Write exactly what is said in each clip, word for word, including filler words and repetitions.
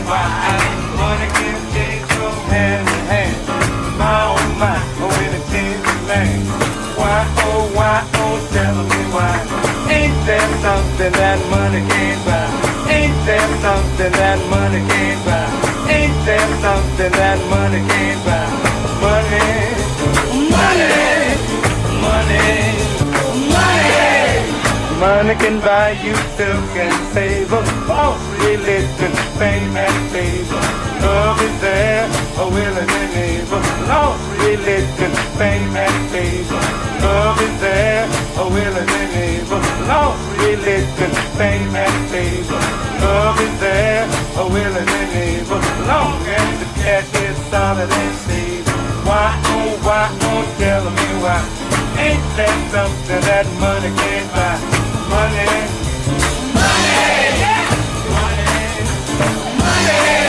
why. Money can change from hand to hand. My oh my, oh when it changes land. Why oh why oh tell me why. Ain't there something that money can't buy? Ain't there something that money can't buy? Ain't there something that money can't buy? Money, money, money, money. Money can buy you silk and savor, false religion, fame and favor. Love is there, a willing and neighbor. Lost religion, fame and favor. Love is there, a willing and neighbor. Lost religion, fame and favor. Love is there, a willing and neighbor. Long as the cash is solid and stable. Why, oh, why, oh, tell me why. Ain't that something that money can't buy? Money, money, money, money.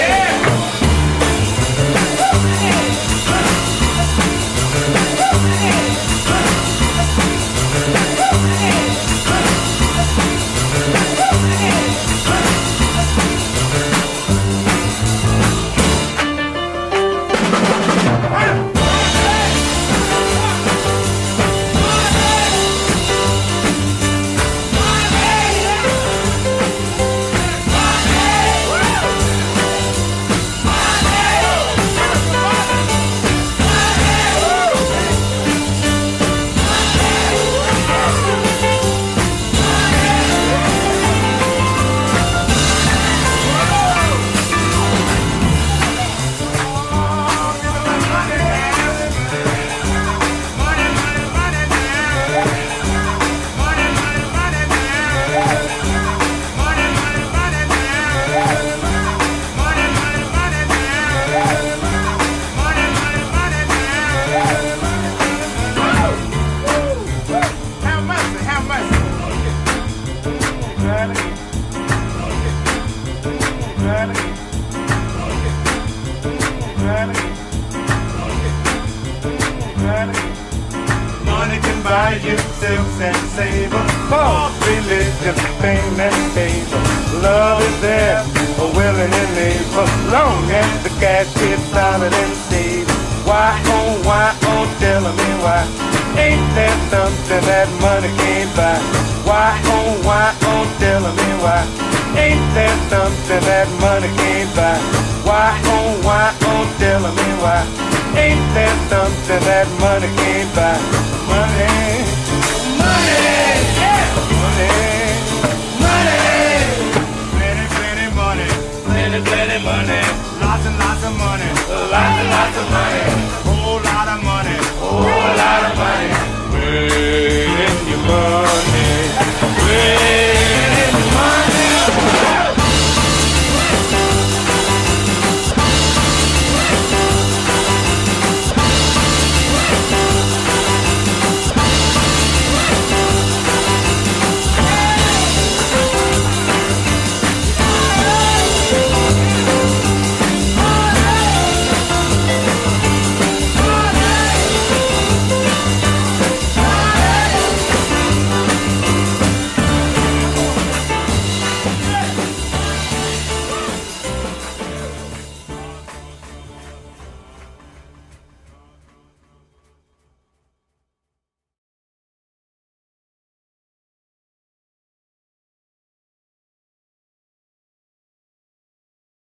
Money can buy you silks and savor, false religion, fame and favor. Love is there, a willing and neighbor. Long as the cash is solid and stable. Why, oh, why, oh, tell me why. Ain't there something that money can't buy? Why, oh, why, oh, tell me why. Ain't there something that money can't buy? Why, oh, why, oh, tell me why. Ain't there something that money can't buy? Money, money, yeah. Money, money, plenty, plenty money, plenty, plenty money.